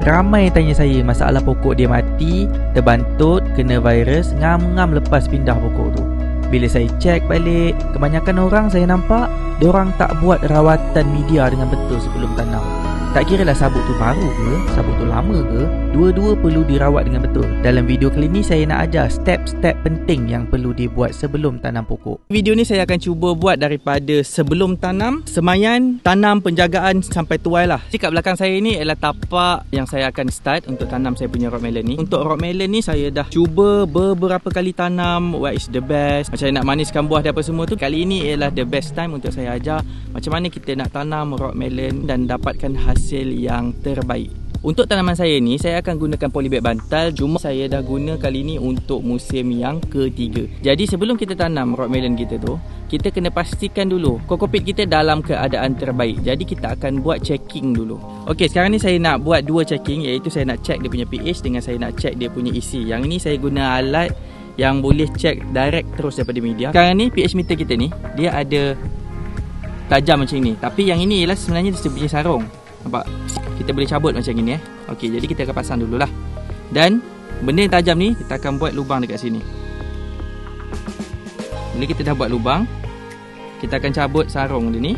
Ramai tanya saya masalah pokok dia mati, terbantut, kena virus, ngam-ngam lepas pindah pokok tu. Bila saya cek balik, kebanyakan orang saya nampak diorang tak buat rawatan media dengan betul sebelum tanam. Tak kiralah sabut tu baru ke, sabut tu lama ke, dua-dua perlu dirawat dengan betul. Dalam video kali ni saya nak ajar step-step penting yang perlu dibuat sebelum tanam pokok. Video ni saya akan cuba buat daripada sebelum tanam, semayan, tanam, penjagaan sampai tuai lah. Kat belakang saya ni ialah tapak yang saya akan start untuk tanam saya punya rock melon ni. Untuk rock melon ni saya dah cuba beberapa kali tanam, what is the best, macam nak maniskan buah dan apa semua tu. Kali ini ialah the best time untuk saya ajar macam mana kita nak tanam rock melon dan dapatkan hasil yang terbaik. Untuk tanaman saya ni, saya akan gunakan polybag bantal. Cuma saya dah guna kali ni untuk musim yang ketiga. Jadi sebelum kita tanam rock melon kita tu, kita kena pastikan dulu kokopit kita dalam keadaan terbaik. Jadi kita akan buat checking dulu. Okey, sekarang ni saya nak buat dua checking, iaitu saya nak check dia punya pH dengan saya nak check dia punya isi. Yang ini saya guna alat yang boleh check direct terus daripada media. Sekarang ni pH meter kita ni, dia ada tajam macam ni. Tapi yang ini ialah sebenarnya dia punya sarung. Nampak? Kita boleh cabut macam ni Okey, jadi kita akan pasang dululah. Dan benda yang tajam ni kita akan buat lubang dekat sini. Bila kita dah buat lubang, kita akan cabut sarung dia ni.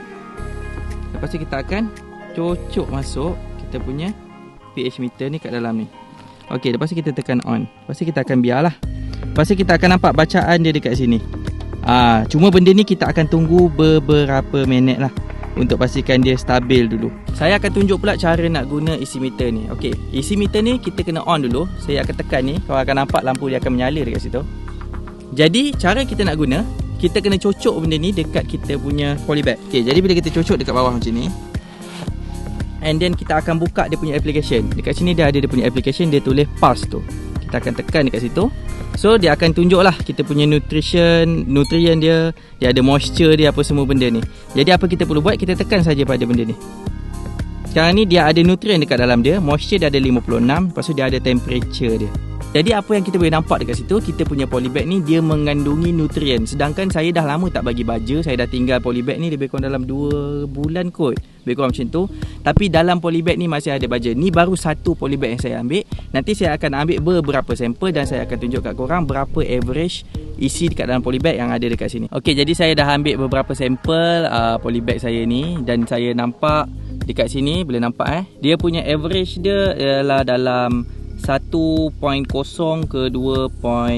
Lepas tu kita akan cocok masuk kita punya pH meter ni kat dalam ni. Okey, lepas tu kita tekan on. Lepas tu kita akan biarlah. Lepas tu kita akan nampak bacaan dia dekat sini. Cuma benda ni kita akan tunggu beberapa minit lah untuk pastikan dia stabil dulu. Saya akan tunjuk pula cara nak guna isi meter ni. Okey, isi meter ni kita kena on dulu. Saya akan tekan ni, kau akan nampak lampu dia akan menyala dekat situ. Jadi cara kita nak guna, kita kena cocok benda ni dekat kita punya polybag. Okey, jadi bila kita cocok dekat bawah macam ni, and then kita akan buka dia punya application. Dekat sini dia ada dia punya application, dia tulis pulse tu. Kita akan tekan dekat situ. So dia akan tunjuk lah kita punya nutrien dia, dia ada moisture dia, apa semua benda ni. Jadi apa kita perlu buat, kita tekan saja pada benda ni. Sekarang ni dia ada nutrien dekat dalam dia, moisture dia ada 56, lepas tu dia ada temperature dia. Jadi apa yang kita boleh nampak dekat situ, kita punya polybag ni dia mengandungi nutrien. Sedangkan saya dah lama tak bagi baja, saya dah tinggal polybag ni lebih kurang dalam 2 bulan kot, lebih kurang macam tu. Tapi dalam polybag ni masih ada baja. Ni baru satu polybag yang saya ambil. Nanti saya akan ambil beberapa sampel dan saya akan tunjuk kat korang berapa average isi dekat dalam polybag yang ada dekat sini. Okey, jadi saya dah ambil beberapa sampel polybag saya ni dan saya nampak dekat sini, boleh nampak dia punya average dia ialah dalam 1.0 ke 2.0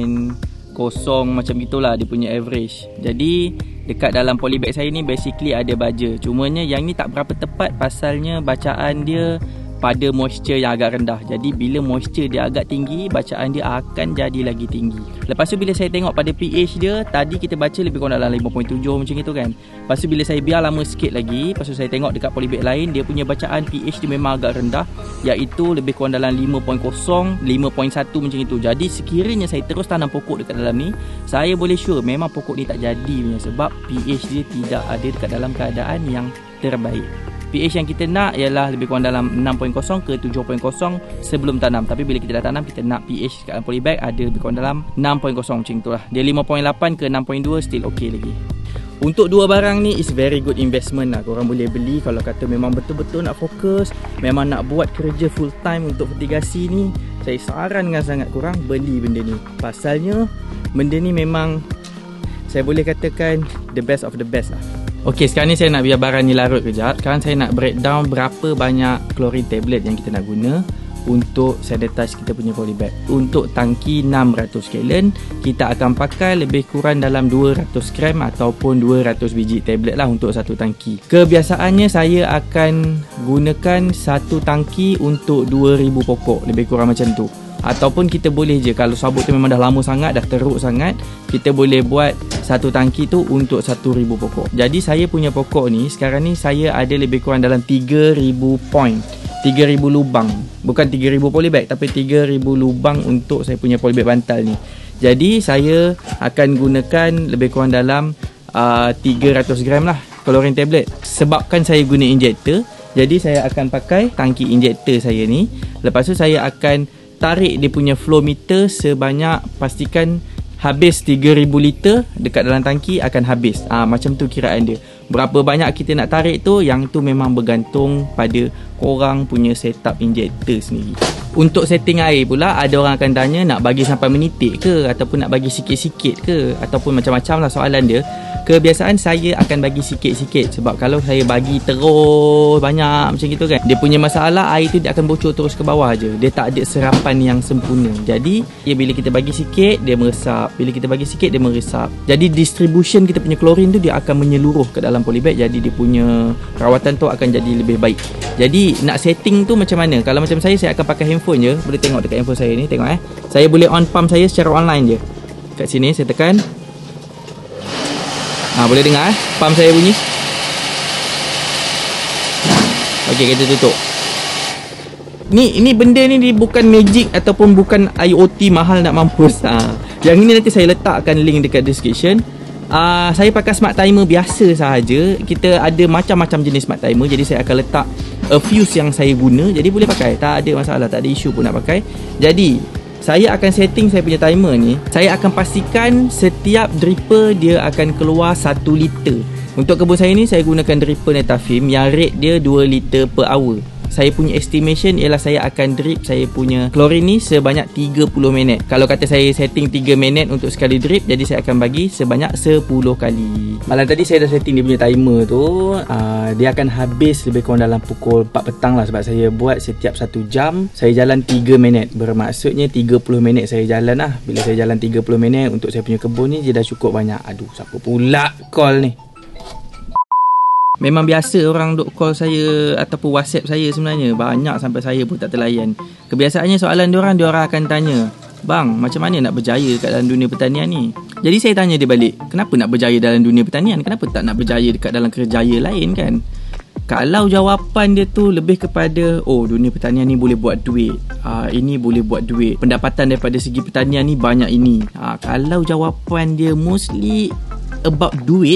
macam itulah dia punya average. Jadi dekat dalam polybag saya ni basically ada baja. Cumanya yang ni tak berapa tepat pasalnya bacaan dia pada moisture yang agak rendah. Jadi bila moisture dia agak tinggi, bacaan dia akan jadi lagi tinggi. Lepas tu bila saya tengok pada pH dia, tadi kita baca lebih kurang dalam 5.7 macam itu kan. Lepas tu bila saya biar lama sikit lagi, lepas tu saya tengok dekat polybag lain, dia punya bacaan pH dia memang agak rendah, iaitu lebih kurang dalam 5.0, 5.1 macam itu. Jadi sekiranya saya terus tanam pokok dekat dalam ni, saya boleh sure memang pokok ni tak jadi punya, sebab pH dia tidak ada dekat dalam keadaan yang terbaik. pH yang kita nak ialah lebih kurang dalam 6.0 ke 7.0 sebelum tanam. Tapi bila kita dah tanam, kita nak pH kat polybag ada lebih kurang dalam 6.0 macam itulah. Dia 5.8 ke 6.2 still okey lagi. Untuk dua barang ni is very good investment lah. Korang boleh beli kalau kata memang betul-betul nak fokus, memang nak buat kerja full time untuk fertigasi ni. Saya sarankan sangat korang beli benda ni. Pasalnya benda ni memang saya boleh katakan the best of the best lah. Okey, sekarang ni saya nak biar barang ni larut kejap. Sekarang saya nak breakdown berapa banyak chlorine tablet yang kita nak guna untuk sanitize kita punya polybag. Untuk tangki 600 gallon, kita akan pakai lebih kurang dalam 200 gram ataupun 200 biji tablet lah untuk satu tangki. Kebiasaannya saya akan gunakan satu tangki untuk 2000 pokok, lebih kurang macam tu. Ataupun kita boleh je, kalau sabut tu memang dah lama sangat, dah teruk sangat, kita boleh buat satu tangki tu untuk 1000 pokok. Jadi saya punya pokok ni, sekarang ni saya ada lebih kurang dalam 3000 point, 3000 lubang. Bukan 3000 polybag, tapi 3000 lubang untuk saya punya polybag bantal ni. Jadi saya akan gunakan lebih kurang dalam 300 gram lah chlorine tablet. Sebabkan saya guna injector, jadi saya akan pakai tangki injector saya ni. Lepas tu saya akan tarik dia punya flow meter sebanyak, pastikan habis 3000 liter dekat dalam tangki akan habis. Macam tu kiraan dia. Berapa banyak kita nak tarik tu, yang tu memang bergantung pada korang punya setup injector sendiri. Untuk setting air pula, ada orang akan tanya nak bagi sampai menitik ke, ataupun nak bagi sikit-sikit ke, ataupun macam-macam lah soalan dia. Kebiasaan saya akan bagi sikit-sikit, sebab kalau saya bagi terus banyak macam gitu kan, dia punya masalah air tu dia akan bocor terus ke bawah je. Dia tak ada serapan yang sempurna. Jadi bila kita bagi sikit dia meresap, bila kita bagi sikit dia meresap. Jadi distribution kita punya klorin tu dia akan menyeluruh ke dalam polybag, jadi dia punya rawatan tu akan jadi lebih baik. Jadi nak setting tu macam mana? Kalau macam saya akan pakai handphone je. Boleh tengok dekat handphone saya ni, tengok saya boleh on pump saya secara online je. Kat sini saya tekan, boleh dengar pump saya bunyi. Okey, kita tutup. Ni benda ni bukan magic ataupun bukan IoT mahal nak mampus. Yang ini nanti saya letakkan link dekat description. Saya pakai smart timer biasa sahaja. Kita ada macam-macam jenis smart timer, jadi saya akan letak a fuse yang saya guna. Jadi boleh pakai, tak ada masalah, tak ada isu pun nak pakai. Jadi saya akan setting saya punya timer ni. Saya akan pastikan setiap dripper dia akan keluar 1 liter. Untuk kebun saya ni saya gunakan dripper Netafim yang rate dia 2 liter per hour. Saya punya estimation ialah saya akan drip saya punya klorin ni sebanyak 30 minit. Kalau kata saya setting 3 minit untuk sekali drip, jadi saya akan bagi sebanyak 10 kali. Malam tadi saya dah setting dia punya timer tu. Dia akan habis lebih kurang dalam pukul 4 petang lah, sebab saya buat setiap 1 jam saya jalan 3 minit. Bermaksudnya 30 minit saya jalan lah. Bila saya jalan 30 minit untuk saya punya kebun ni, dia dah cukup banyak. Aduh, siapa pula call ni? Memang biasa orang duk call saya ataupun WhatsApp saya sebenarnya. Banyak sampai saya pun tak terlayan. Kebiasaannya soalan diorang akan tanya, "Bang, macam mana nak berjaya kat dalam dunia pertanian ni?" Jadi saya tanya dia balik, kenapa nak berjaya dalam dunia pertanian? Kenapa tak nak berjaya dekat dalam kerjaya lain kan? Kalau jawapan dia tu lebih kepada, oh dunia pertanian ni boleh buat duit, ini boleh buat duit, pendapatan daripada segi pertanian ni banyak ini. Kalau jawapan dia mostly about duit,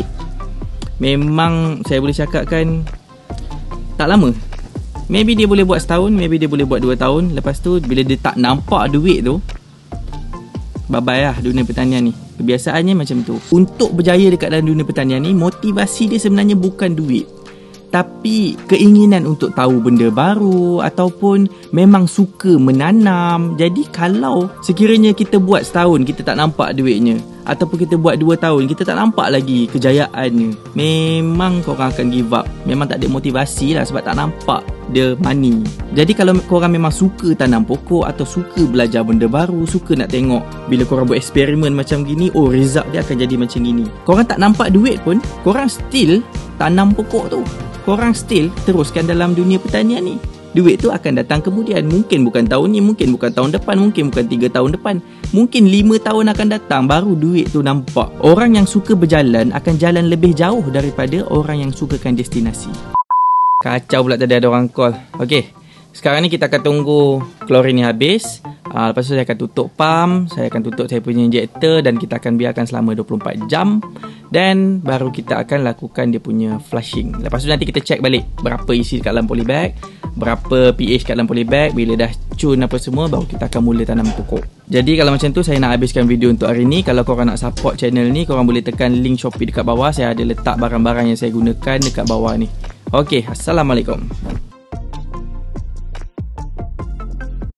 memang saya boleh cakapkan tak lama. Maybe dia boleh buat setahun, maybe dia boleh buat 2 tahun. Lepas tu bila dia tak nampak duit tu, bye-bye lah dunia pertanian ni. Kebiasaannya macam tu. Untuk berjaya dekat dalam dunia pertanian ni, motivasi dia sebenarnya bukan duit, tapi keinginan untuk tahu benda baru ataupun memang suka menanam. Jadi kalau sekiranya kita buat setahun kita tak nampak duitnya, ataupun kita buat 2 tahun kita tak nampak lagi kejayaannya, memang korang akan give up. Memang tak ada motivasi lah, sebab tak nampak the money. Jadi kalau korang memang suka tanam pokok atau suka belajar benda baru, suka nak tengok bila korang buat eksperimen macam gini, oh result dia akan jadi macam gini, korang tak nampak duit pun, korang still tanam pokok tu, korang still teruskan dalam dunia pertanian ni. Duit tu akan datang kemudian. Mungkin bukan tahun ni, mungkin bukan tahun depan, mungkin bukan 3 tahun depan, mungkin 5 tahun akan datang baru duit tu nampak. Orang yang suka berjalan akan jalan lebih jauh daripada orang yang sukakan destinasi. Kacau pula tadi ada orang call. Okey, sekarang ni kita akan tunggu klorin ni habis. Lepas tu saya akan tutup pump, saya akan tutup saya punya injektor, dan kita akan biarkan selama 24 jam. Dan baru kita akan lakukan dia punya flushing. Lepas tu nanti kita check balik berapa isi kat dalam polybag, berapa pH kat dalam polybag. Bila dah cun apa semua, baru kita akan mula tanam pokok. Jadi kalau macam tu saya nak habiskan video untuk hari ni. Kalau korang nak support channel ni, korang boleh tekan link Shopee dekat bawah. Saya ada letak barang-barang yang saya gunakan dekat bawah ni. Okey, Assalamualaikum.